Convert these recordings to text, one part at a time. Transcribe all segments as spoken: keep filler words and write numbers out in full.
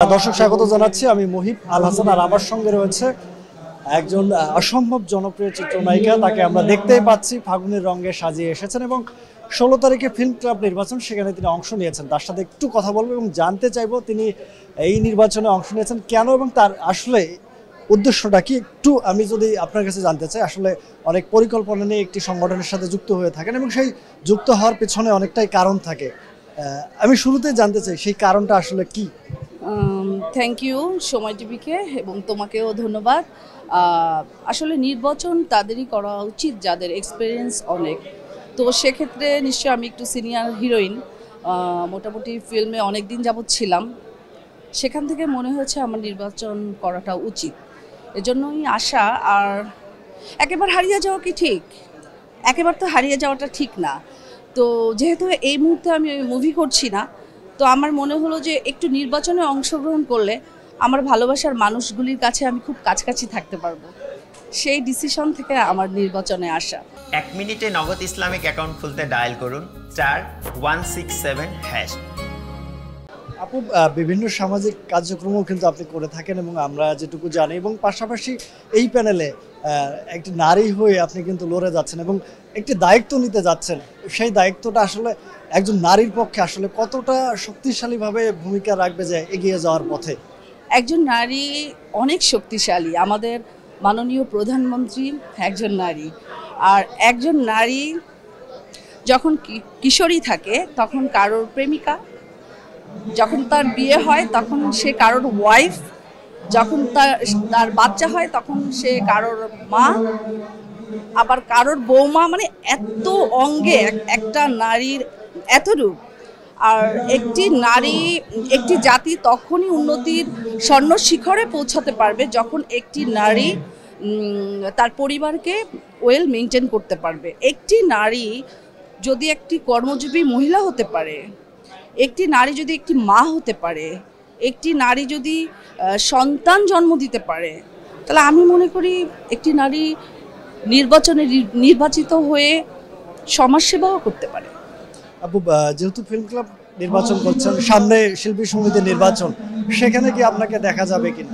দর্শক স্বাগত জানাচ্ছি, আমি মহিব আল হাসান, আর আমার সঙ্গে রয়েছে একজন অসম্ভব জনপ্রিয় চিত্রনায়িকা। তাকে আমরা দেখতেই পাচ্ছি ফাগুনের রঙে সাজিয়ে এসেছেন এবং ষোলো তারিখে ফিল্ম ক্লাব নির্বাচন, সেখানে তিনি অংশ নিয়েছেন। তার সাথে একটু কথা বলবো এবং জানতে চাইবো তিনি এই নির্বাচনে অংশ নিয়েছেন কেন এবং তার আসলে উদ্দেশ্যটা কি। একটু আমি যদি আপনার কাছে জানতে চাই, আসলে অনেক পরিকল্পনা নিয়ে একটি সংগঠনের সাথে যুক্ত হয়ে থাকেন এবং সেই যুক্ত হওয়ার পেছনে অনেকটাই কারণ থাকে। আমি শুরুতেই জানতে চাই সেই কারণটা আসলে কি। থ্যাংক ইউ সময় টিভিকে এবং তোমাকেও ধন্যবাদ। আসলে নির্বাচন তাদেরই করা উচিত যাদের এক্সপিরিয়েন্স অনেক। তো সেক্ষেত্রে নিশ্চয়ই আমি একটু সিনিয়র হিরোইন, মোটামুটি ফিল্মে অনেক দিন যাবৎ ছিলাম, সেখান থেকে মনে হয়েছে আমার নির্বাচন করাটা উচিত। এজন্যই আশা। আর একেবারে হারিয়ে যাওয়া কি ঠিক? একেবারে তো হারিয়ে যাওয়াটা ঠিক না। তো যেহেতু এই মুহূর্তে আমি মুভি করছি না, তো আমার মনে হলো যে একটু নির্বাচনে অংশগ্রহণ করলে আমার ভালোবাসার মানুষগুলির কাছে আমি খুব কাছাকাছি থাকতে পারবো। সেই ডিসিশন থেকে আমার নির্বাচনে আসা। এক মিনিটে নগদ ইসলামিক অ্যাকাউন্ট খুলতে ডায়াল করুন star one six seven hash. আপু, বিভিন্ন সামাজিক কার্যক্রমও কিন্তু আপনি করে থাকেন এবং আমরা যেটুকু জানি, এবং পাশাপাশি এই প্যানেলে একটি নারী হয়ে আপনি কিন্তু লড়ে যাচ্ছেন এবং একটি দায়িত্ব নিতে যাচ্ছেন। সেই দায়িত্বটা আসলে একজন নারীর পক্ষে আসলে কতটা শক্তিশালীভাবে ভূমিকা রাখবে যে এগিয়ে যাওয়ার পথে? একজন নারী অনেক শক্তিশালী। আমাদের মাননীয় প্রধানমন্ত্রী একজন নারী। আর একজন নারী যখন কিশোরী থাকে তখন কারোর প্রেমিকা, যখন তার বিয়ে হয় তখন সে কারোর ওয়াইফ, যখন তার তার বাচ্চা হয় তখন সে কারোর মা, আবার কারোর বৌমা। মানে এত অঙ্গে একটা নারীর এত রূপ। আর একটি নারী, একটি জাতি তখনই উন্নতির স্বর্ণ শিখরে পৌঁছাতে পারবে যখন একটি নারী তার পরিবারকে ওয়েল মেনটেন করতে পারবে। একটি নারী যদি একটি কর্মজীবী মহিলা হতে পারে, একটি নারী যদি একটি মা হতে পারে, একটি নারী যদি সন্তান জন্ম দিতে পারে, তাহলে আমি মনে করি একটি নারী নির্বাচনে নির্বাচিত হয়ে সমাজসেবাও করতে পারে। আপু, যেহেতু ফিল্ম ক্লাব নির্বাচন করছেন, সামনে শিল্পী সমিতির নির্বাচন, সেখানে কি আপনাকে দেখা যাবে কিনা?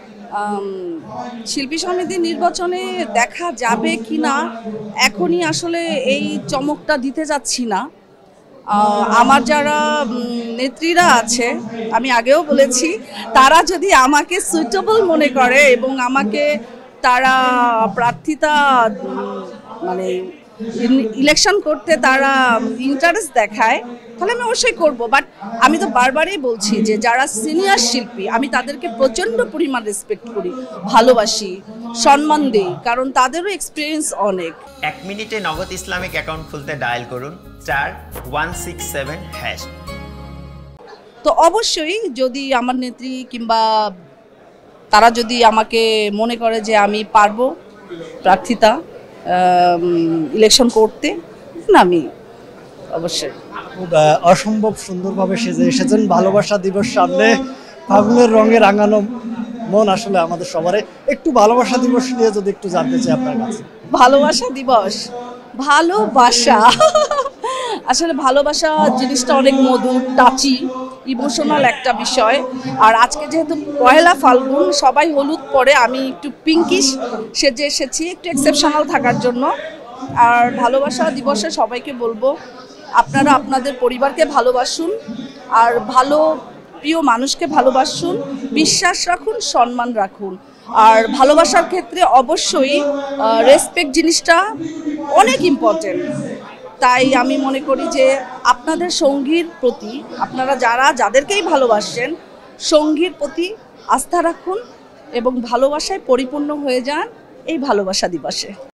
শিল্পী সমিতির নির্বাচনে দেখা যাবে কিনা এখনই আসলে এই চমকটা দিতে যাচ্ছি না। আমার যারা নেত্রীরা আছে, আমি আগেও বলেছি, তারা যদি আমাকে সুইটেবল মনে করে এবং আমাকে তারা প্রার্থিতা মানে ইলেকশন করতে তারা ইন্টারেস্ট দেখায়, তাহলে আমি অবশ্যই করব। বাট আমি তো বারবারই বলছি যে যারা সিনিয়র শিল্পী, আমি তাদেরকে প্রচণ্ড পরিমাণ রেসপেক্ট করি, ভালোবাসি, সম্মান দিই, কারণ তাদেরও এক্সপিরিয়েন্স অনেক। এক মিনিটে নগদ ইসলামিক অ্যাকাউন্ট খুলতে ডায়াল করুন star one six seven hash. তো অবশ্যই যদি আমার নেত্রী কিংবা তারা যদি আমাকে মনে করে যে আমি পারবো প্রার্থিতা ইলেকশন করতে, না আমি অবশ্যই। অসম্ভব সুন্দরভাবে সেজে এসেছেন। ভালোবাসা দিবস সামনে, ফাগুনের রঙে রাঙানো মন আসলে আমাদের সবারই। একটু ভালোবাসা দিবস নিয়ে যদি একটু জানতে চাই আপনার কাছে। ভালোবাসা দিবস, ভালোবাসা আসলে ভালোবাসা জিনিসটা অনেক মধুর, টাচি, ইমোশনাল একটা বিষয়। আর আজকে যেহেতু পয়লা ফাল্গুন, সবাই হলুদ পরে, আমি একটু পিঙ্কিশ সেজে এসেছি একটু এক্সেপশনাল থাকার জন্য। আর ভালোবাসা দিবসে সবাইকে বলবো, আপনারা আপনাদের পরিবারকে ভালোবাসুন, আর ভালো প্রিয় মানুষকে ভালোবাসুন, বিশ্বাস রাখুন, সম্মান রাখুন। আর ভালোবাসার ক্ষেত্রে অবশ্যই রেসপেক্ট জিনিসটা অনেক ইম্পর্টেন্ট। তাই আমি মনে করি যে আপনাদের সঙ্গীর প্রতি, আপনারা যারা যাদেরকেই ভালোবাসেন, সঙ্গীর প্রতি আস্থা রাখুন এবং ভালোবাসায় পরিপূর্ণ হয়ে যান এই ভালোবাসা দিবসে।